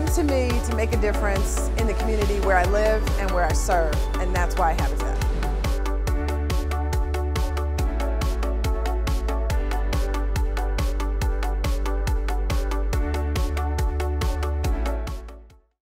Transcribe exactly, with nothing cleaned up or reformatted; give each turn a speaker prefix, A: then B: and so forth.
A: to me to make a difference in the community where I live and where I serve, and that's why Habitat.